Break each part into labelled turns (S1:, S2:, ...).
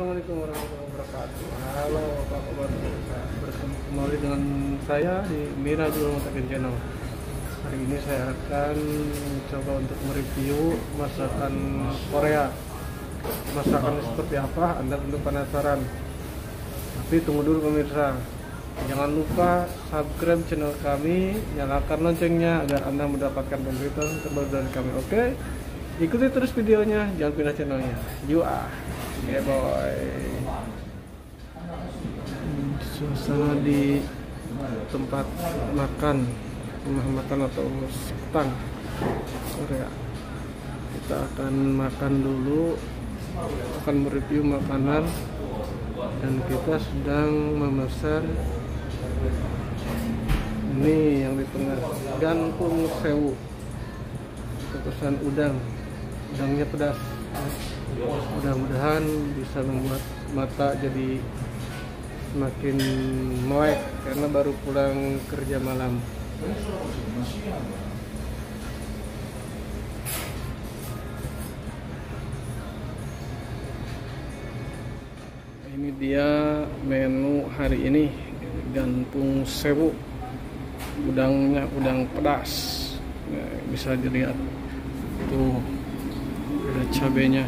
S1: Assalamualaikum warahmatullahi wabarakatuh. Halo, apa kabar pemirsa? Bertemu kembali dengan saya di Mira Jual Matakin Channel. Hari ini saya akan coba untuk mereview masakan Korea. Masakannya seperti apa? Anda tentu penasaran. Tapi tunggu dulu pemirsa. Jangan lupa subscribe channel kami, nyalakan loncengnya agar Anda mendapatkan pemberitaan terbaru dari kami. Oke? Ikuti terus videonya, jangan pindah channelnya. Yuk yeah boy. Suasana di tempat makan, rumah makan atau sektang Korea. Kita akan makan dulu, akan mereview makanan, dan kita sedang memesan ini yang di tengah, gantung sewu. Pesan udangnya pedas. Mudah-mudahan bisa membuat mata jadi semakin melek karena baru pulang kerja malam. Ini dia menu hari ini, gantung sewu, udangnya udang pedas. Nah, bisa dilihat tuh, ada cabenya,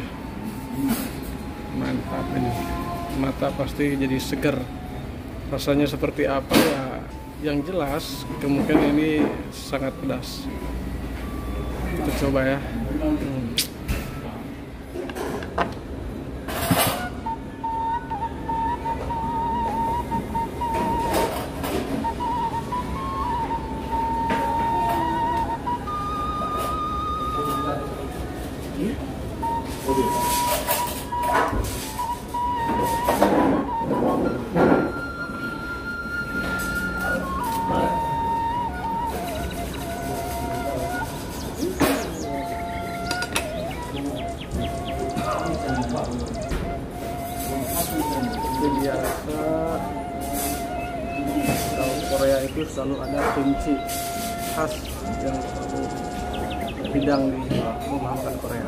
S1: mantap ini. Mata pasti jadi seger. Rasanya seperti apa ya? Yang jelas kemungkinan ini sangat pedas. Kita coba ya. Seperti biasa, kalau Korea itu selalu ada kimchi khas yang selalu bidang di rumah makan Korea.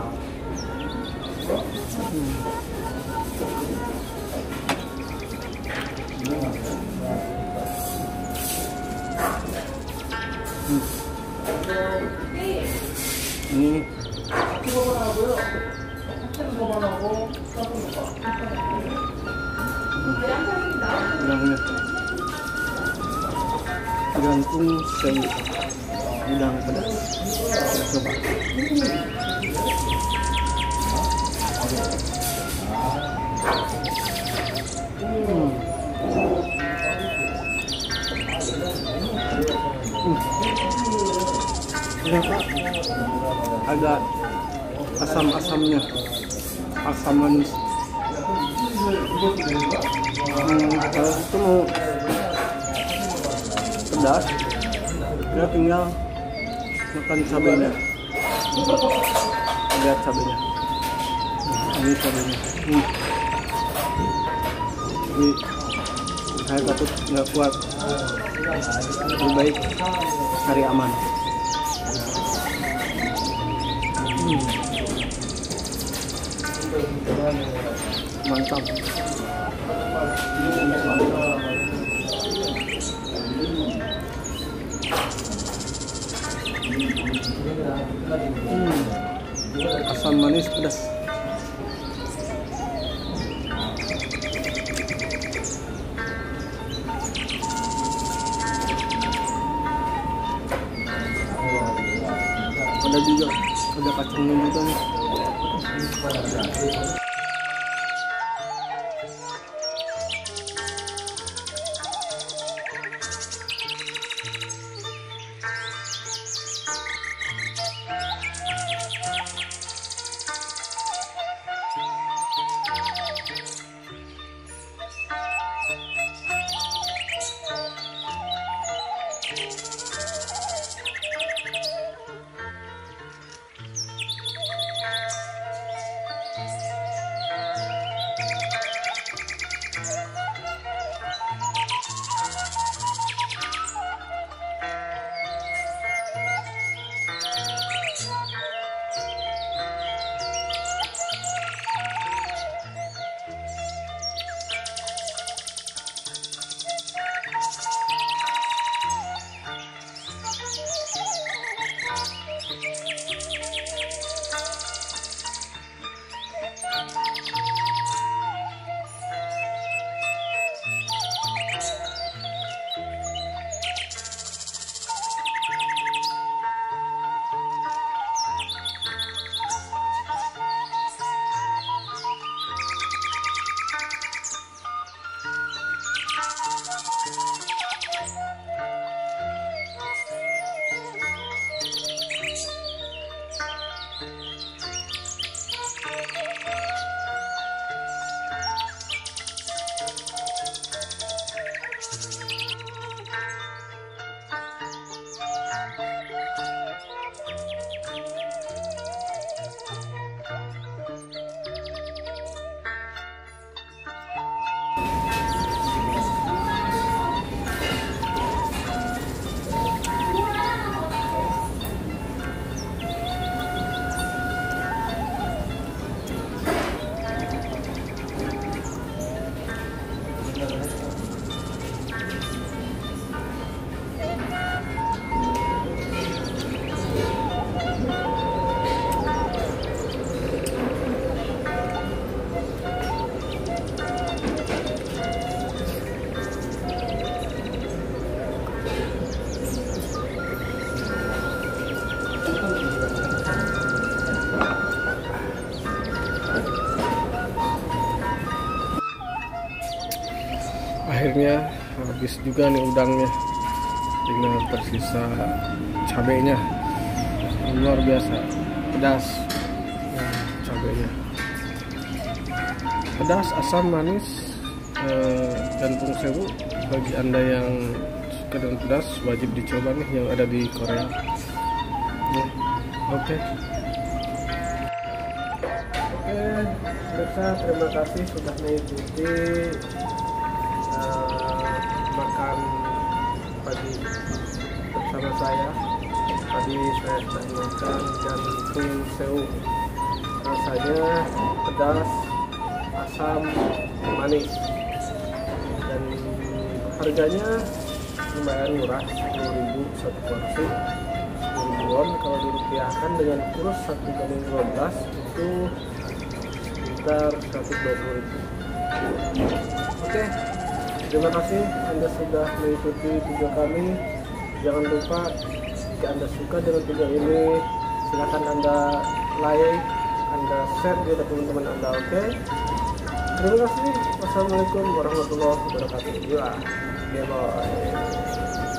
S1: Ini udangnya gantung sewu, udang pedas. Coba. Ternyata agak asam-asamnya, asam manis. Kalau itu mau pedas, dia tinggal makan cabenya. Lihat cabenya. Ini cabenya. Jadi saya takut nggak kuat. Lebih baik cari aman. Mantap. Asam manis pedas. Ada juga, ada kacangnya juga nih. Akhirnya habis juga nih udangnya, tinggal tersisa cabenya. Luar biasa pedas cabenya, pedas, asam, manis, jantung sewu. Bagi anda yang suka dengan pedas wajib dicoba nih yang ada di Korea. Oke, pemirsa, terima kasih sudah mengikuti makan pagi bersama saya. Tadi saya sedang makan jantung sewu, rasanya pedas, asam, manis, dan harganya lumayan murah, 10.000 satu porsi. 10.000 won kalau dirupiahkan dengan kurs 1/12 itu sekitar 120.000. Oke, terima kasih Anda sudah mengikuti video kami. Jangan lupa jika Anda suka dengan video ini, silahkan Anda like, Anda share kepada teman-teman Anda. Oke, terima kasih. Wassalamualaikum warahmatullahi wabarakatuh. Bye.